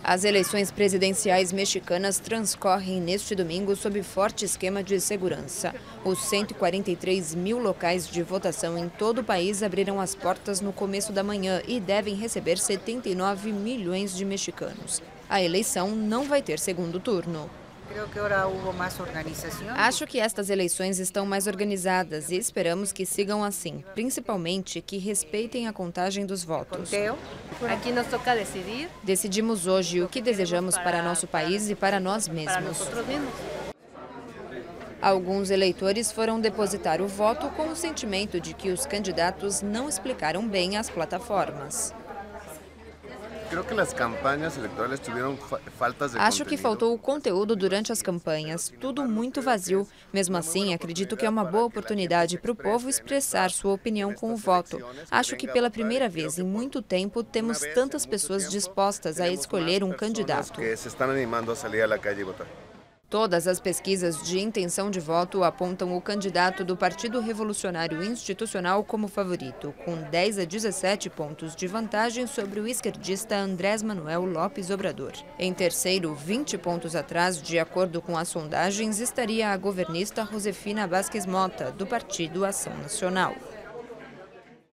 As eleições presidenciais mexicanas transcorrem neste domingo sob forte esquema de segurança. Os 143 mil locais de votação em todo o país abriram as portas no começo da manhã e devem receber 79 milhões de mexicanos. A eleição não vai ter segundo turno. Acho que estas eleições estão mais organizadas e esperamos que sigam assim, principalmente que respeitem a contagem dos votos. Aqui nos toca decidir. Decidimos hoje o que desejamos para nosso país e para nós mesmos. Alguns eleitores foram depositar o voto com o sentimento de que os candidatos não explicaram bem as plataformas. Acho que faltou o conteúdo durante as campanhas, tudo muito vazio. Mesmo assim, acredito que é uma boa oportunidade para o povo expressar sua opinião com o voto. Acho que pela primeira vez em muito tempo temos tantas pessoas dispostas a escolher um candidato. Todas as pesquisas de intenção de voto apontam o candidato do Partido Revolucionário Institucional como favorito, com 10 a 17 pontos de vantagem sobre o esquerdista Andrés Manuel López Obrador. Em terceiro, 20 pontos atrás, de acordo com as sondagens, estaria a governista Josefina Vázquez Mota, do Partido Ação Nacional.